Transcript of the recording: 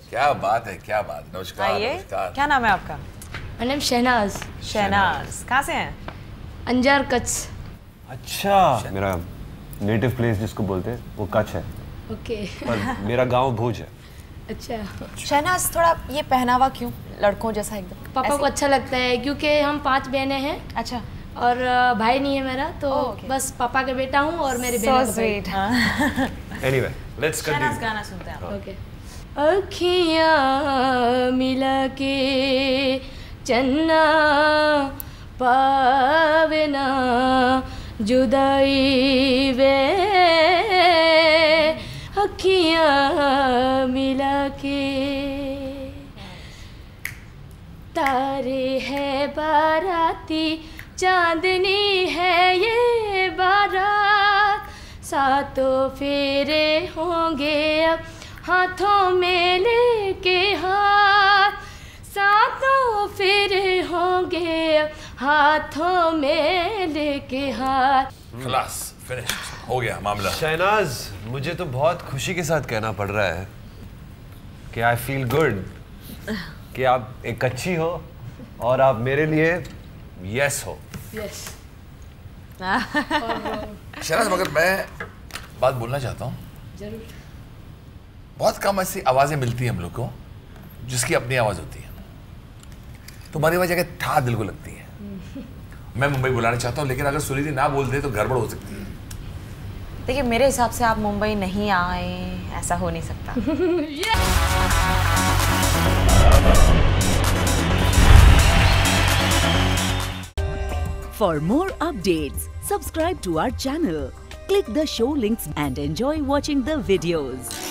क्या बात है, क्या बात। नमस्कार। आइए, नमस्कार। क्या नाम है आपका? मेरा नाम शहनाज। शहनाज। कहाँ से हैं? अंजार कच्छ। अच्छा, मेरा नेटिव प्लेस जिसको बोलते हैं वो कच्छ है, ओके। पर मेरा गांव भुज है। अच्छा। शहनाज, थोड़ा ये पहनावा क्यों लड़कों जैसा एकदम? पापा को अच्छा लगता है क्योंकि हम 5 बहनें हैं। अच्छा। और भाई नहीं है मेरा, तो बस पापा का बेटा हूँ और मेरी बहन का sweet. Anyway, let's Shahnaz continue. गाना सुनते हैं। ओके। अखियाँ मिला के चन्ना पावना जुदाई वे, अखियाँ मिला के तारे है बाराती, चांदनी है ये बारात, सातों फेरे होंगे अब हाथों में लेके हाथ, सातों फेरे होंगे अब हाथों में लेके हाथ। खलास, फिनिश, हो गया मामला। शहनाज, मुझे तो बहुत खुशी के साथ कहना पड़ रहा है कि आई फील गुड कि आप एक अच्छी हो और आप मेरे लिए यस हो। यस। शहनाज, मगर मैं बात बोलना चाहता हूँ। जरूर। बहुत कम ऐसी आवाज़ें मिलती हैं हम लोग को जिसकी अपनी आवाज़ होती है। तुम्हारी आवाज़ जगह ठा दिल को लगती है। मैं मुंबई बुलाना चाहता हूँ, लेकिन अगर सुनिधि ना बोल दे तो गड़बड़ हो सकती है। देखिए, मेरे हिसाब से आप मुंबई नहीं आए, ऐसा हो नहीं सकता। For more updates, subscribe to our channel, click the show links and enjoy watching the videos.